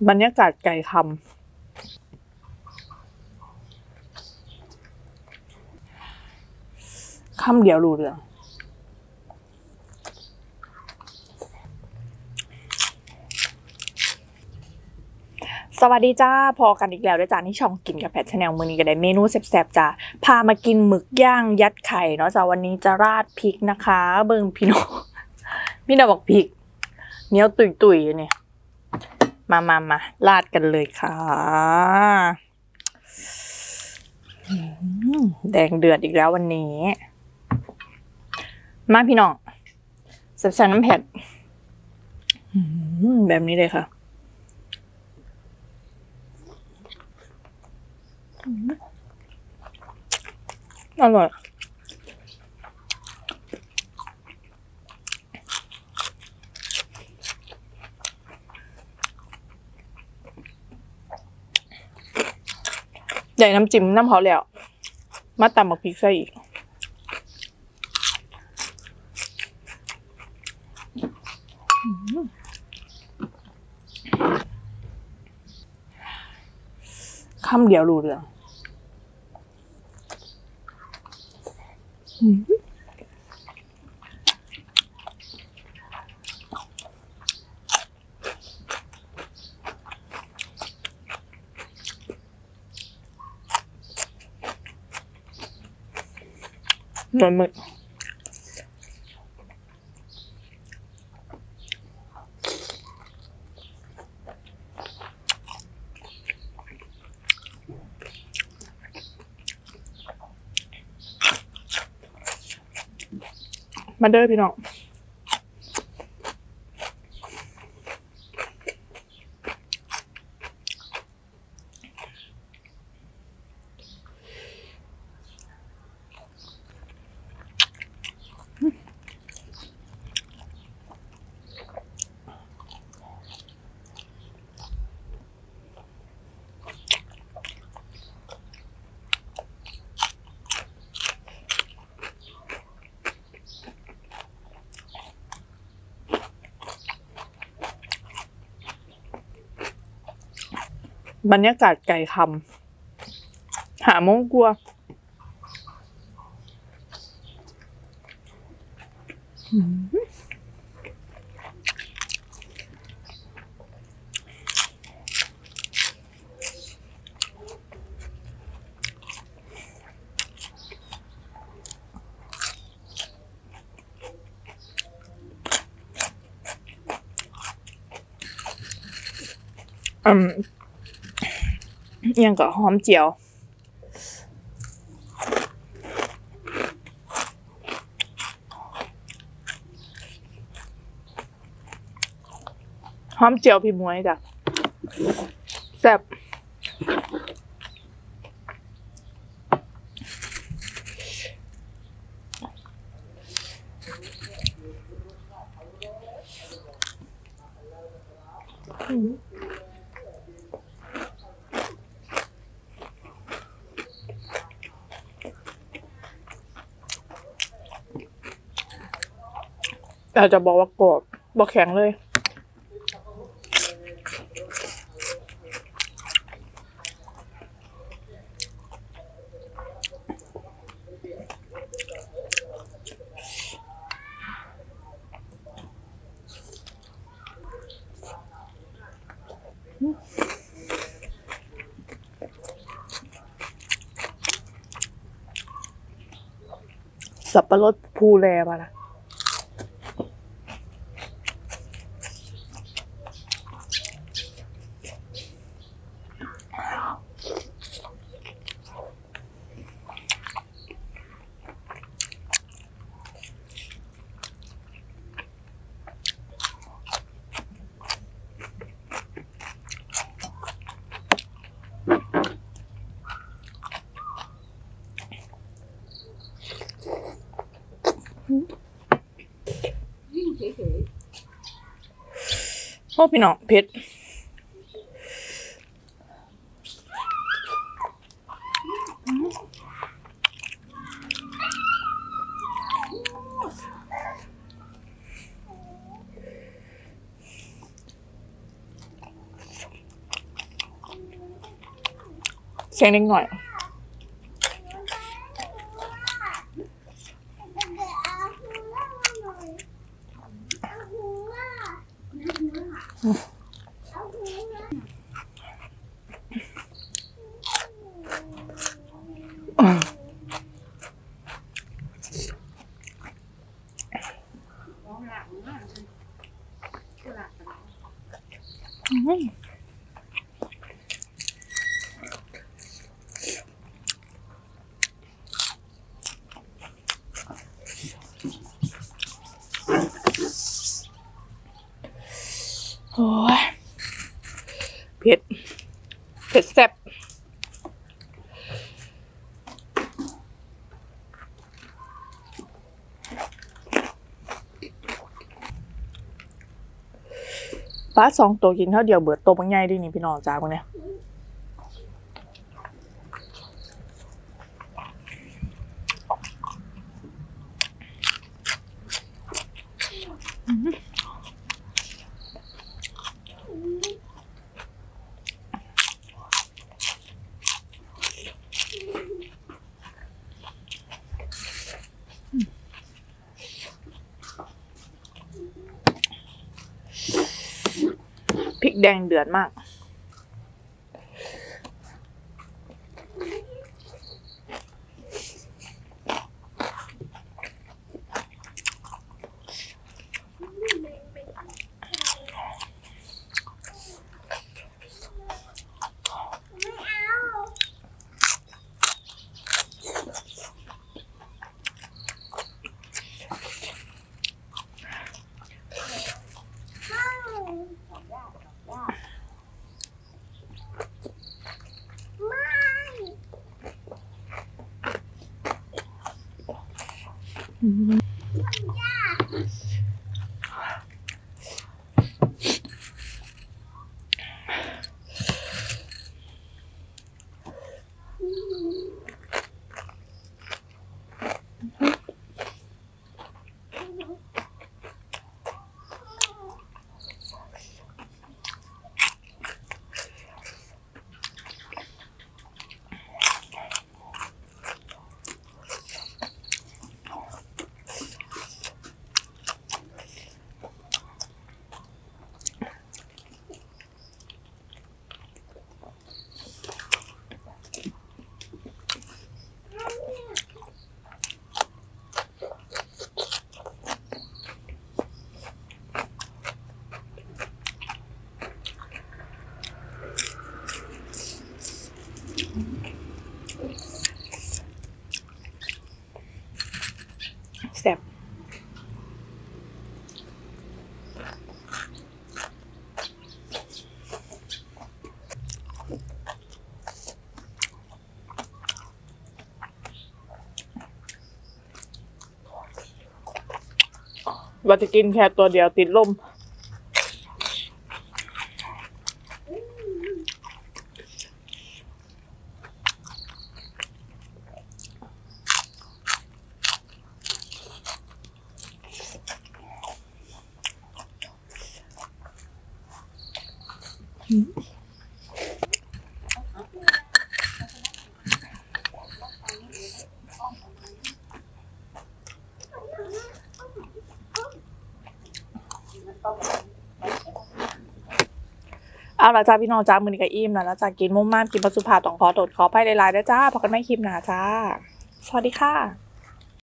บรรยากาศไก่คำเดียวรู้เรื่องสวัสดีจ้าพอกันอีกแล้วด้วยจ้าที่ช่องกินกับแพทชาแนลมื้อนี้ก็ได้เมนูแซ่บๆจ้าพามากินหมึกย่างยัดไข่เนาะจ้าวันนี้จะราดพริกนะคะเบิ่งพี่น้องบอกพริกเหนียวตุยๆเนี่ยมาราดกันเลยค่ะแดงเดือดอีกแล้ววันนี้มาพี่น้องแซ่บๆน้ำเผ็ดแบบนี้เลยค่ะอร่อยใหญ่น้ำจิ้มน้ำเขาแล้วมาตำบักพริกใส่อีกคำเดียวรู้เรื่องเหมือนหมึกมาเด้อพี่น้องบรรยากาศไก่คำหาโมงกลัวยังกับหอมเจียวหอมเจียวพี่มวยจ้ะแซ่บแต่จะบอกว่ากรอบบอกแข็งเลยสับปะรดภูแลมาละโอ้พี่น้องเผ็ดสียงนิดหน่อยโอ้ยเผ็ดแซ่บป้า2 ตัวกินเท่าเดียวเบิดตัวบางใหญ่ดินี่พี่น้องจ้าบางเนี่ยพริกแดงเดือดมากแซ่บว่าจะกินแค่ตัวเดียวติดลมเอาละจ้าพี่น้องจ้ามื้อนี้ก็อิ่มแล้วจ้ากินมุ่งมั่นกินปลาสุภาต้องขอโทษขออภัยหลายๆนะจ้าพบกันใหม่คลิปหน้าจ้าสวัสดีค่ะ